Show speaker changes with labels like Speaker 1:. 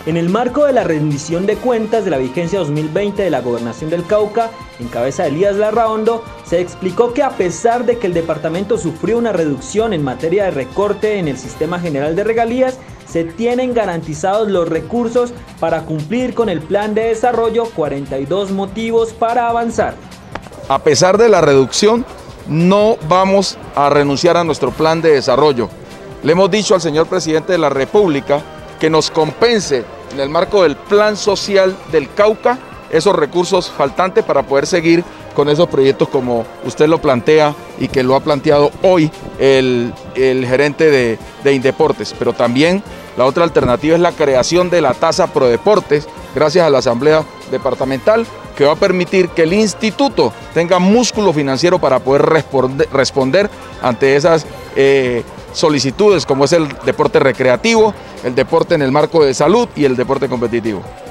Speaker 1: En el marco de la rendición de cuentas de la vigencia 2020 de la Gobernación del Cauca, en cabeza de Elías Larraondo, se explicó que a pesar de que el departamento sufrió una reducción en materia de recorte en el Sistema General de Regalías, se tienen garantizados los recursos para cumplir con el plan de desarrollo, 42 motivos para avanzar.
Speaker 2: A pesar de la reducción, no vamos a renunciar a nuestro plan de desarrollo. Le hemos dicho al señor presidente de la República que nos compense en el marco del plan social del Cauca esos recursos faltantes para poder seguir con esos proyectos como usted lo plantea y que lo ha planteado hoy el gerente de Indeportes. Pero también la otra alternativa es la creación de la tasa Prodeportes, gracias a la Asamblea Departamental, que va a permitir que el instituto tenga músculo financiero para poder responder ante esas solicitudes como es el deporte recreativo, el deporte en el marco de salud y el deporte competitivo.